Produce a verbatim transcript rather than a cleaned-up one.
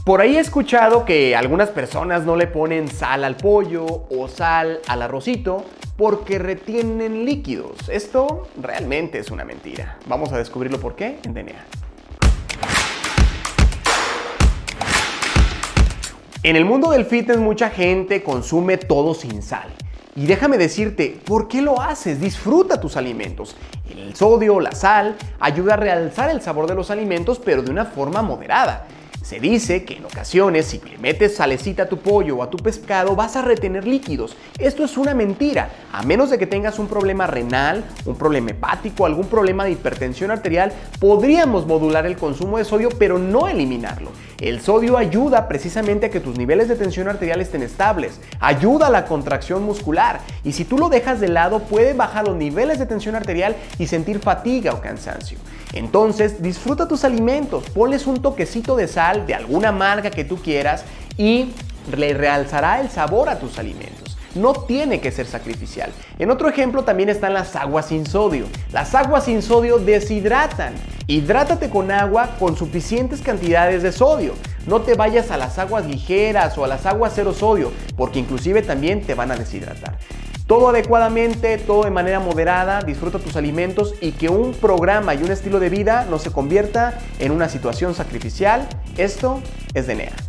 Por ahí he escuchado que algunas personas no le ponen sal al pollo o sal al arrocito porque retienen líquidos. Esto realmente es una mentira. Vamos a descubrirlo por qué en D N A. En el mundo del fitness mucha gente consume todo sin sal. Y déjame decirte, ¿por qué lo haces? Disfruta tus alimentos. El sodio, la sal, ayuda a realzar el sabor de los alimentos, pero de una forma moderada. Se dice que en ocasiones, si le metes salecita a tu pollo o a tu pescado, vas a retener líquidos. Esto es una mentira, a menos de que tengas un problema renal, un problema hepático, algún problema de hipertensión arterial, podríamos modular el consumo de sodio, pero no eliminarlo. El sodio ayuda precisamente a que tus niveles de tensión arterial estén estables, ayuda a la contracción muscular, y si tú lo dejas de lado, puede bajar los niveles de tensión arterial y sentir fatiga o cansancio. Entonces, disfruta tus alimentos, ponles un toquecito de sal de alguna marca que tú quieras y le realzará el sabor a tus alimentos. No tiene que ser sacrificial. En otro ejemplo también están las aguas sin sodio. Las aguas sin sodio deshidratan. Hidrátate con agua con suficientes cantidades de sodio. No te vayas a las aguas ligeras o a las aguas cero sodio, porque inclusive también te van a deshidratar. Todo adecuadamente, todo de manera moderada, disfruta tus alimentos y que un programa y un estilo de vida no se convierta en una situación sacrificial. Esto es D N A.